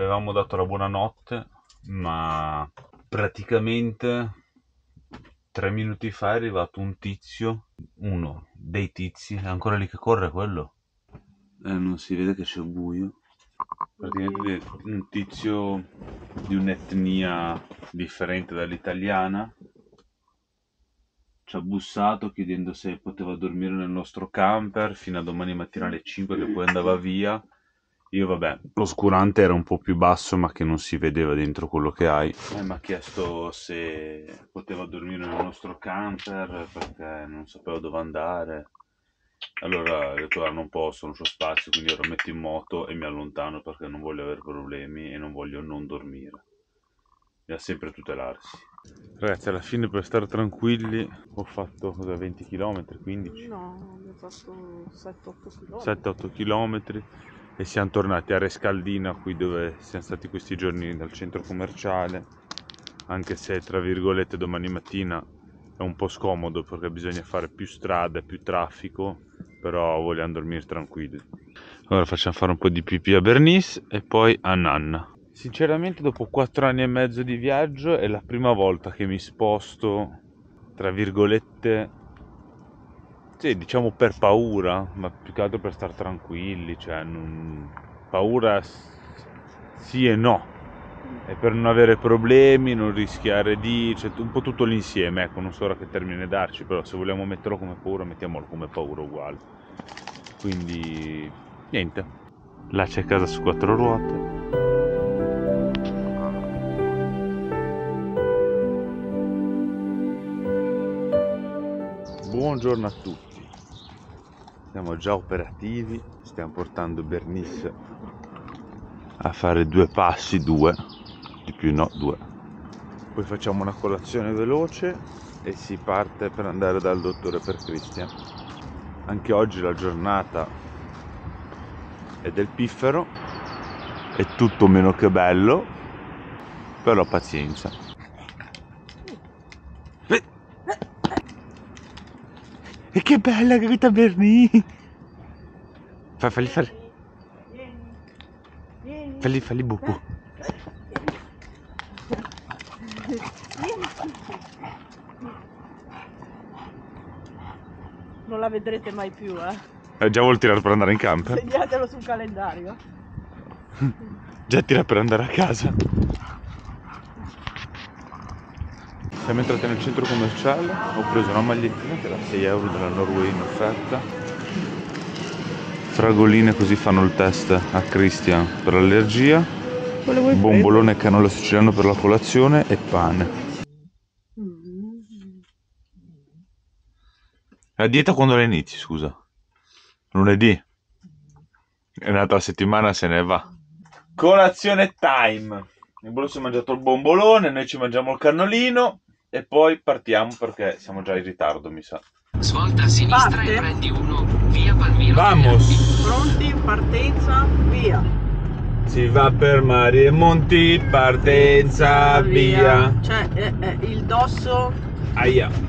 le avevamo dato la buonanotte, ma praticamente 3 minuti fa è arrivato un tizio, uno dei tizi, è ancora lì che corre quello. Non si vede che c'è buio. Praticamente un tizio di un'etnia differente dall'italiana ci ha bussato chiedendo se poteva dormire nel nostro camper fino a domani mattina alle 5 che poi andava via. Io vabbè, l'oscurante era un po' più basso ma che non si vedeva dentro quello che hai. Mi ha chiesto se poteva dormire nel nostro camper perché non sapevo dove andare. Allora ho detto non posso, non c'ho spazio, quindi ora metto in moto e mi allontano perché non voglio avere problemi e non voglio non dormire. Bisogna sempre tutelarsi. Ragazzi, alla fine per stare tranquilli ho fatto 20 km, 15? No, abbiamo fatto 7-8 km. 7-8 km e siamo tornati a Rescaldina, qui dove siamo stati questi giorni dal centro commerciale, anche se tra virgolette domani mattina è un po' scomodo perché bisogna fare più strade, più traffico, però vogliamo dormire tranquilli. Ora facciamo fare un po' di pipì a Bernice e poi a Nanna. Sinceramente dopo 4 anni e mezzo di viaggio è la prima volta che mi sposto, tra virgolette, sì, diciamo per paura, ma più che altro per stare tranquilli, cioè paura sì e no, e per non avere problemi, non rischiare cioè un po' tutto l'insieme, ecco, non so ora che termine darci, però se vogliamo metterlo come paura, mettiamolo come paura uguale. Quindi, niente, là c'è casa su 4 ruote. Buongiorno a tutti, siamo già operativi, stiamo portando Bernice a fare 2 passi, 2, di più no, 2. Poi facciamo una colazione veloce e si parte per andare dal dottore per Christian. Anche oggi la giornata è del piffero, è tutto meno che bello, però pazienza. E che bella che questa Bernice! Falli fare. Falli buco. Non la vedrete mai più, eh? Già vuol tirare per andare in camper? Segnatelo sul calendario. Già tira per andare a casa. Siamo entrati nel centro commerciale, ho preso una magliettina che era 6 euro della Norway in offerta. Fragoline così fanno il test a Christian per l'allergia. Bombolone e cannolo siciliano per la colazione e pane. La dieta quando la inizi, scusa? Lunedì? È nata la settimana, se ne va. Colazione time. Il bolo si è mangiato il bombolone, noi ci mangiamo il cannolino e poi partiamo perché siamo già in ritardo, mi sa. Svolta a sinistra. Parte. E prendi uno, via Palmiro. Vamos! Pronti, partenza, via! Si va per mari e monti, partenza, via! Cioè, il dosso... Aia!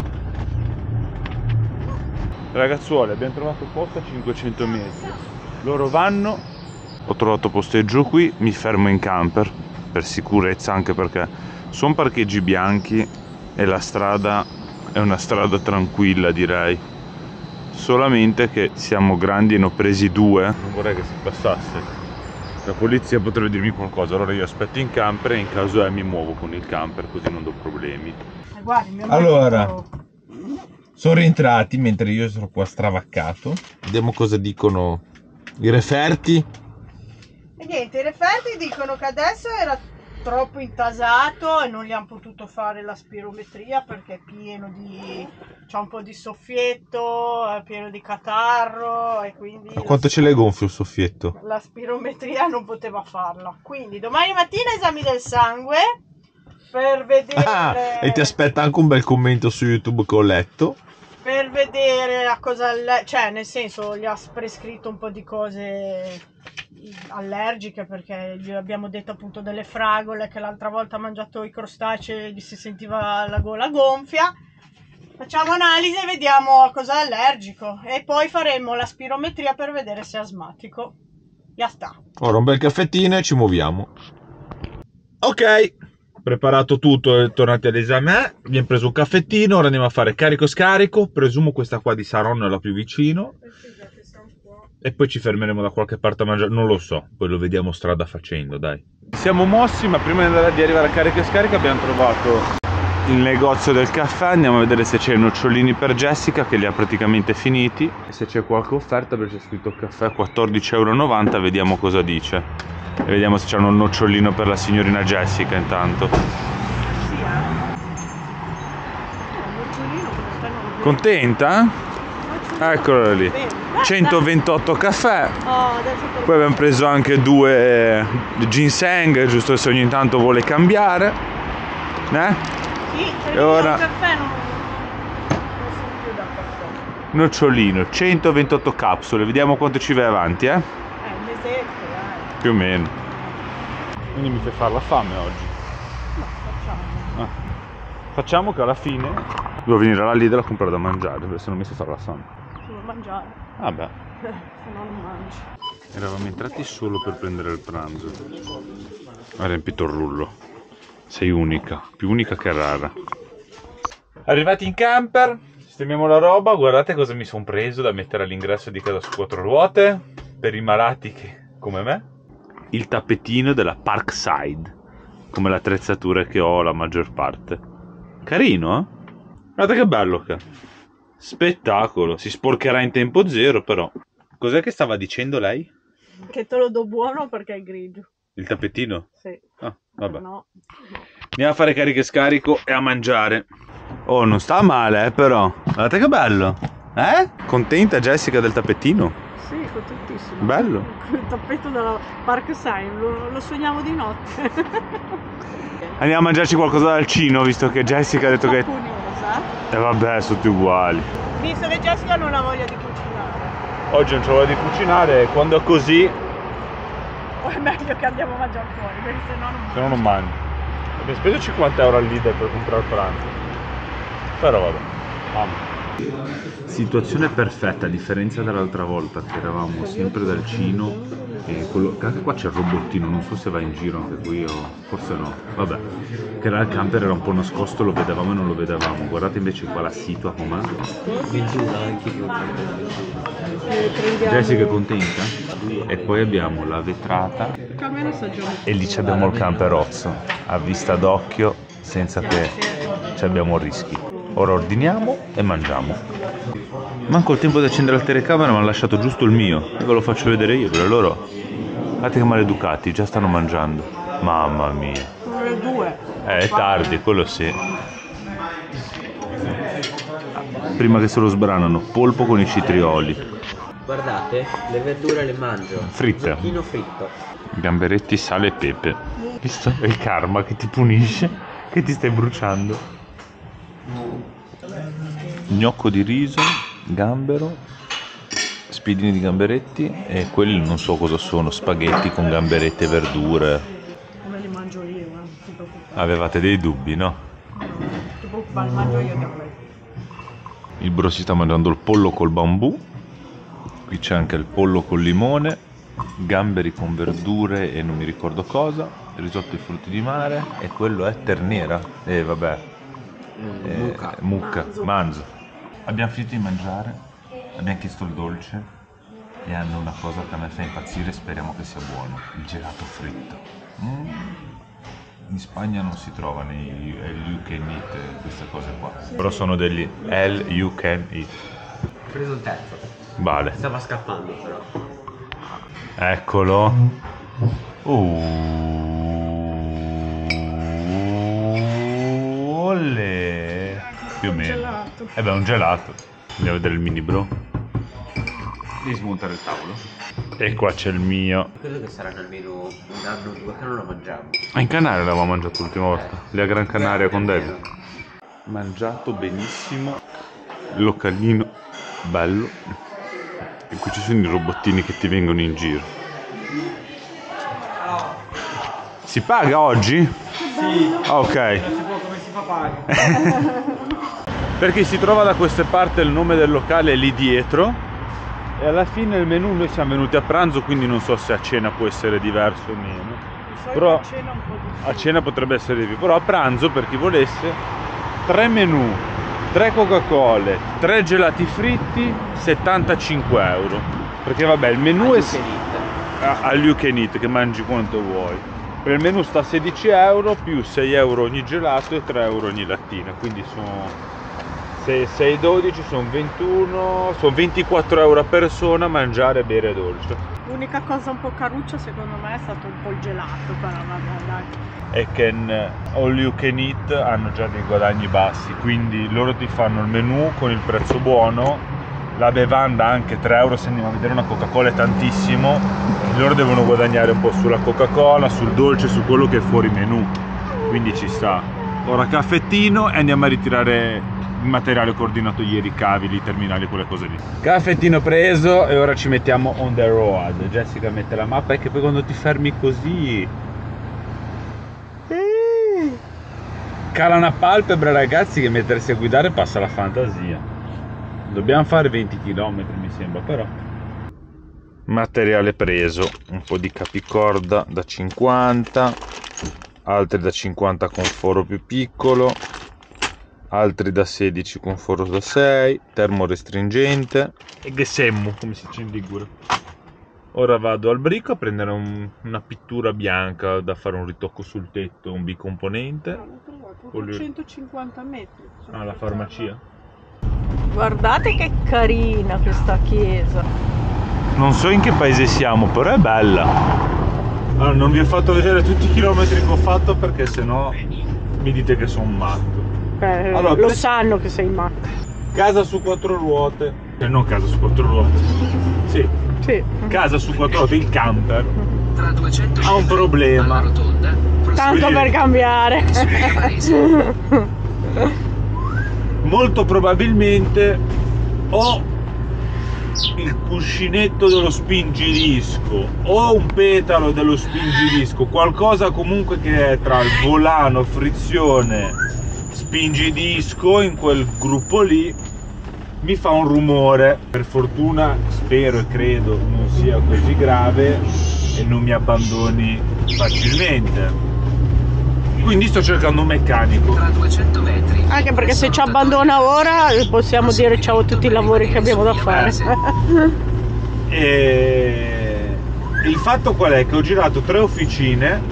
Ragazzuoli, abbiamo trovato posto a 500 metri. Loro vanno, ho trovato posteggio qui, mi fermo in camper per sicurezza, anche perché sono parcheggi bianchi e la strada è una strada tranquilla, direi. Solamente che siamo grandi e ne ho presi 2. Non vorrei che si passasse. La polizia potrebbe dirmi qualcosa, allora io aspetto in camper e in caso mi muovo con il camper, così non do problemi. Guardi, allora, sono rientrati mentre io sono qua stravaccato. Vediamo cosa dicono i referti. E niente, i referti dicono che adesso era troppo intasato e non gli hanno potuto fare la spirometria perché è pieno di... c'è un po' di soffietto, è pieno di catarro e quindi... A quanto ce l'hai gonfio il soffietto? La spirometria non poteva farla. Quindi domani mattina esami del sangue per vedere... e ti aspetta anche un bel commento su YouTube che ho letto. Per vedere a cosa... cioè, nel senso, gli ha prescritto un po' di cose allergiche perché gli abbiamo detto appunto delle fragole, che l'altra volta ha mangiato i crostacei e gli si sentiva la gola gonfia. Facciamo analisi e vediamo a cosa è allergico e poi faremo la spirometria per vedere se è asmatico. Ya sta. Ora un bel caffettino e ci muoviamo. Ok, preparato tutto e tornati all'esame. Abbiamo preso un caffettino, ora andiamo a fare carico-scarico. Presumo questa qua di Saronno è la più vicino. E poi ci fermeremo da qualche parte a mangiare, non lo so, poi lo vediamo strada facendo, dai. Siamo mossi, ma prima di arrivare a carico e scarica abbiamo trovato il negozio del caffè. Andiamo a vedere se c'è i nocciolini per Jessica, che li ha praticamente finiti, e se c'è qualche offerta, perché c'è scritto caffè 14,90 €. Vediamo cosa dice e vediamo se c'è un nocciolino per la signorina Jessica intanto. Contenta? Eccolo lì, 128 caffè. Poi abbiamo preso anche 2 ginseng, giusto se ogni tanto vuole cambiare. Sì, e ora il caffè non sono più da caffè. nocciolino, 128 capsule, vediamo quanto ci vai avanti, un mesetto, dai. più o meno. Quindi mi fai fare la fame oggi. No, facciamo. Facciamo che alla fine devo venire alla Lidl a comprare da mangiare, perché se no mi fai fare la fame. Devo mangiare. Vabbè. Se no non mangi. Eravamo entrati solo per prendere il pranzo. Ha riempito il rullo. Sei unica, più unica che rara. Arrivati in camper, sistemiamo la roba. Guardate cosa mi sono preso da mettere all'ingresso di casa su 4 ruote. Per i malati come me. Il tappetino della Parkside, come l'attrezzatura che ho la maggior parte. Carino, eh? Guardate che bello che è. Spettacolo, si sporcherà in tempo zero però. Cos'è che stava dicendo lei? Che te lo do buono perché è grigio. Il tappetino? Sì. Ah, vabbè. No. Andiamo a fare carica e scarico e a mangiare. Oh, non sta male, però. Guardate che bello. Contenta Jessica del tappetino? Sì, contentissimo. Bello. Il tappeto della Parkside, lo sogniamo di notte. Andiamo a mangiarci qualcosa dal Cino, visto che Jessica ha detto che... Pugnosa. E vabbè, sono tutti uguali. Visto che Jessica non ha voglia di cucinare. Oggi non c'ho voglia di cucinare e quando è così... O è meglio che andiamo a mangiare fuori, perché se no non Se no non mangio. Abbiamo speso 50 € al Lidl per comprare il pranzo. Però vabbè. Situazione perfetta, a differenza dall'altra volta che eravamo sempre dal Cino e quello, anche qua c'è il robottino, non so se va in giro anche qui o forse no, vabbè, che era il camper, era un po' nascosto, lo vedevamo e non lo vedevamo. Guardate invece qua la situa com'è. Jessica è contenta e poi abbiamo la vetrata e lì ci abbiamo il camperozzo a vista d'occhio senza che ci abbiamo rischi. Ora ordiniamo e mangiamo. Manco il tempo di accendere la telecamera, mi hanno lasciato giusto il mio e ve lo faccio vedere io, perché loro, guardate che maleducati, già stanno mangiando. Mamma mia. Sono le 2. È tardi, quello sì. Prima che se lo sbranano, polpo con i citrioli. Guardate, le verdure le mangio. Fritte. Zucchino fritto. Gamberetti, sale e pepe. Visto? È il karma che ti punisce, che ti stai bruciando. Gnocco di riso, gambero, spiedini di gamberetti e quelli non so cosa sono, spaghetti con gamberetti e verdure. Come li mangio io, non ti preoccupare. Avevate dei dubbi, no? Non ti preoccupare, mangio io da quelli. Il bro si sta mangiando il pollo col bambù, qui c'è anche il pollo col limone, gamberi con verdure e non mi ricordo cosa, risotto di frutti di mare e quello è ternera e vabbè, mucca, manzo. Abbiamo finito di mangiare, abbiamo chiesto il dolce e hanno una cosa che a me fa impazzire, speriamo che sia buono, il gelato fritto. In Spagna non si trova nei you can eat queste cose qua, però sono degli you can eat. Ho preso un terzo. Vale. Stava scappando però. Eccolo. Olle. Più o meno. Gelato. Beh, un gelato. Andiamo a vedere il mini bro. Devi smontare il tavolo. E qua c'è il mio. Credo che saranno almeno un anno o 2 che non lo mangiamo. In Canaria l'avevamo mangiato l'ultima volta. Lì a Gran Canaria con David. Mangiato benissimo. Localino bello. E qui ci sono i robottini che ti vengono in giro. Si paga oggi? Sì. Ok. Non si può come si fa paga. Per chi si trova da queste parti il nome del locale è lì dietro. E alla fine il menù, noi siamo venuti a pranzo, quindi non so se a cena può essere diverso o meno. Però a cena un po' di più. a cena potrebbe essere di più, però a pranzo, per chi volesse, 3 menù, 3 Coca-Cola, 3 gelati fritti, 75 euro. Perché vabbè, il menù è all you can eat, che mangi quanto vuoi. Per il menù sta 16 euro, più 6 euro ogni gelato e 3 euro ogni lattina, quindi sono 6, 12, sono 21, sono 24 euro a persona, mangiare, bere e dolce. L'unica cosa un po' caruccia secondo me è stato un po' il gelato, però vabbè dai. E che all you can eat hanno già dei guadagni bassi, quindi loro ti fanno il menù con il prezzo buono, la bevanda anche 3 euro, se andiamo a vedere una Coca-Cola è tantissimo, loro devono guadagnare un po' sulla Coca-Cola, sul dolce, su quello che è fuori menù, quindi ci sta. Ora caffettino e andiamo a ritirare il materiale coordinato ieri, cavi, i terminali, quelle cose lì. Caffettino preso e ora ci mettiamo on the road. Jessica mette la mappa e che poi quando ti fermi così cala una palpebra, ragazzi, che mettersi a guidare passa la fantasia. Dobbiamo fare 20 km mi sembra, però. Materiale preso, un po' di capicorda da 50, altri da 50 con foro più piccolo, altri da 16 con foro da 6, termorestringente e gesemmu, come si dice in Ligure. Ora vado al brico a prendere una pittura bianca da fare un ritocco sul tetto, un bicomponente. L'ho trovato 150 metri. La farmacia. Guardate che carina questa chiesa. Non so in che paese siamo, però è bella. Allora, non vi ho fatto vedere tutti i chilometri che ho fatto perché sennò mi dite che sono matto. Allora, Lo sanno che sei matto. Casa su 4 ruote. Non casa su 4 ruote. Sì. Sì. Casa su 4 ruote, il camper Tra 200 ha un problema. alla rotonda, Tanto per cambiare. Via Varese. Molto probabilmente o il cuscinetto dello spingidisco o un petalo dello spingidisco, qualcosa comunque che è tra il volano, frizione, spingidisco, in quel gruppo lì mi fa un rumore. Per fortuna spero e credo non sia così grave e non mi abbandoni facilmente, quindi sto cercando un meccanico. Tra 200 metri. Anche perché se ci abbandona ora possiamo dire ciao a tutti i lavori che abbiamo da fare. Sì. E il fatto qual è? Che ho girato 3 officine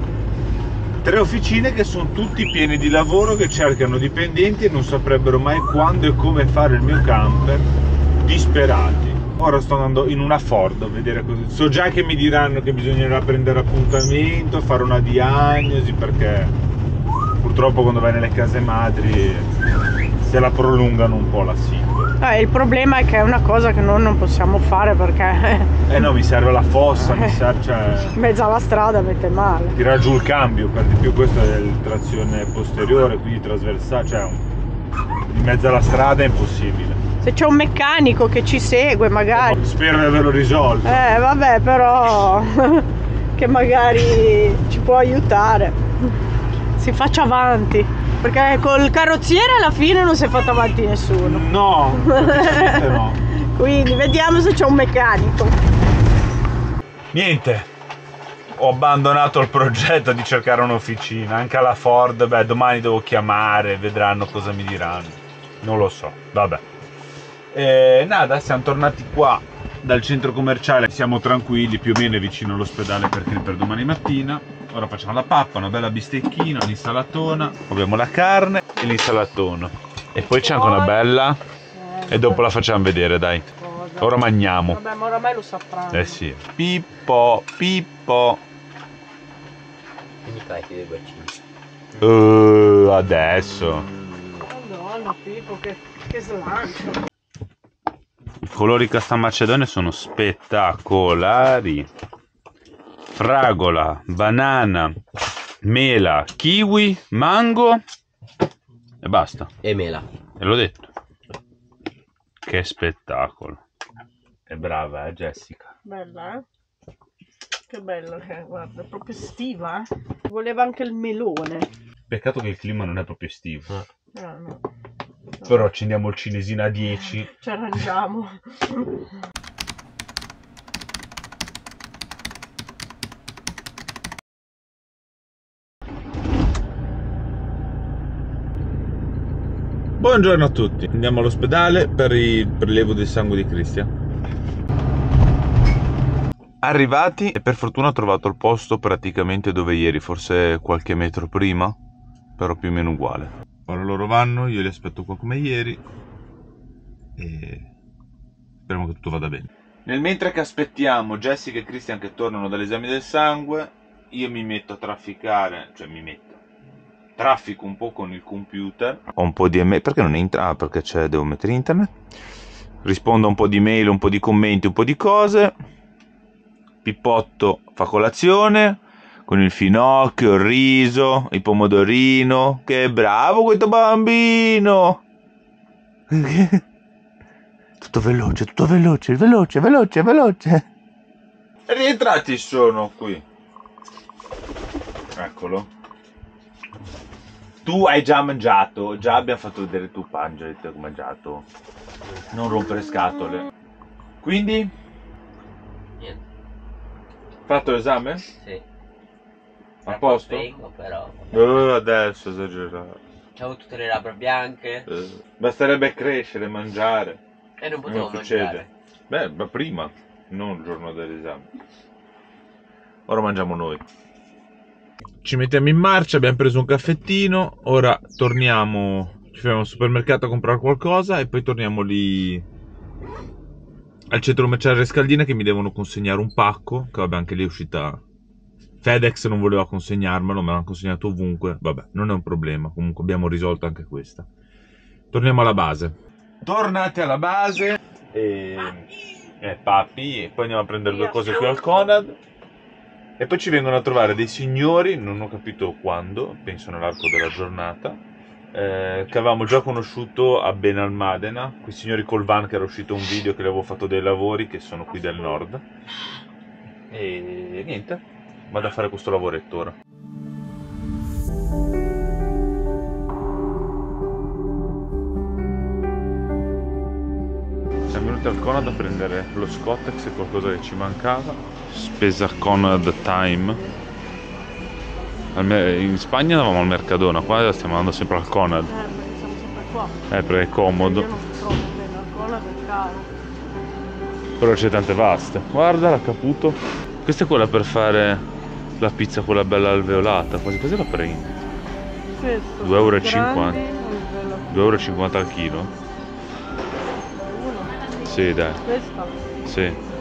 che sono tutti pieni di lavoro, che cercano dipendenti e non saprebbero mai quando e come fare il mio camper, disperati. Ora sto andando in una Ford a vedere così. So già che mi diranno che bisognerà prendere appuntamento, fare una diagnosi, perché purtroppo quando vai nelle case madri se la prolungano un po' la SIM. Il problema è che è una cosa che noi non possiamo fare perché No, mi serve la fossa, mi serve, cioè, in mezzo alla strada mette male. tirar giù il cambio, per di più questo è il trazione posteriore, quindi trasversale, cioè in mezzo alla strada è impossibile. Se c'è un meccanico che ci segue magari. Spero di averlo risolto. Vabbè, però che magari ci può aiutare. Si faccia avanti. Perché col carrozziere alla fine non si è fatto avanti nessuno. No, praticamente no. Quindi vediamo se c'è un meccanico. Niente, ho abbandonato il progetto di cercare un'officina, anche alla Ford. Beh, domani devo chiamare, vedranno cosa mi diranno. Non lo so, vabbè. Nada, siamo tornati qua dal centro commerciale, siamo tranquilli, più o meno vicino all'ospedale per domani mattina. Ora facciamo la pappa, una bella bistecchina, un'insalatona, abbiamo la carne e l'insalatona. E poi c'è anche una bella, e dopo la facciamo vedere, dai. Ora mangiamo. Vabbè, ma oramai lo sapranno. Sì. Pippo, Pippo. Quindi carichi dei bacini. Adesso. Madonna, Pippo, che slancio. I colori Casta Macedonia sono spettacolari. Fragola, banana, mela, kiwi, mango e basta. E mela. E l'ho detto. Che spettacolo. È brava, Jessica. Bella, Che bella che è, guarda, è proprio estiva, Voleva anche il melone. Peccato che il clima non è proprio estivo. No. Però accendiamo il cinesino a 10. Ci arrangiamo. Buongiorno a tutti, andiamo all'ospedale per il prelievo del sangue di Cristian. Arrivati e per fortuna ho trovato il posto praticamente dove ieri, forse qualche metro prima, però più o meno uguale. Ora loro vanno, io li aspetto qua come ieri e speriamo che tutto vada bene. Nel mentre che aspettiamo Jessica e Christian che tornano dall'esame del sangue, io mi metto a trafficare, traffico un po' con il computer. Ho un po' di email, perché non entra? Ah, perché devo mettere internet. Rispondo a un po' di mail, un po' di commenti, un po' di cose. Pippotto fa colazione con il finocchio, il riso, il pomodorino. Che bravo questo bambino! Tutto veloce, veloce. Rientrati sono qui. Eccolo. Tu hai già mangiato, già abbiamo fatto vedere tu mangiati che hai mangiato. Non rompere scatole. Quindi? Niente. Fatto l'esame? Sì. A posto? Vengo, però. Adesso esagerato. C'avevo tutte le labbra bianche. Basterebbe crescere, mangiare. E non potevo succede. mangiare. Beh, ma prima, non il giorno dell'esame. Ora mangiamo noi. Ci mettiamo in marcia, abbiamo preso un caffettino, ora torniamo, ci fermiamo al supermercato a comprare qualcosa e poi torniamo lì al centro commerciale Rescaldina che mi devono consegnare un pacco, che vabbè anche lì è uscita, FedEx non voleva consegnarmelo, me l'hanno consegnato ovunque, vabbè non è un problema, comunque abbiamo risolto anche questa. Torniamo alla base. Tornati alla base e papi, e poi andiamo a prendere due cose qui al Conad. E poi ci vengono a trovare dei signori, non ho capito quando, penso nell'arco della giornata, che avevamo già conosciuto a Benalmadena, quei signori col van che era uscito un video che le avevo fatto dei lavori, che sono qui del nord. E niente, vado a fare questo lavoretto ora. Siamo venuti al Conad a prendere lo Scottex e qualcosa che ci mancava. Spesa Conad Time. In Spagna andavamo al Mercadona, qua stiamo andando sempre al Conad. Perché siamo sempre qua. Perché è comodo. Io non mi trovo bene al Conad, è caro. Però c'è tante vaste. Guarda la Caputo. Questa è quella per fare la pizza, quella bella alveolata. Quasi quasi la prendi. 2,50 €. 2,50 € al chilo? Uno. Sì, dai. Questa? Sì.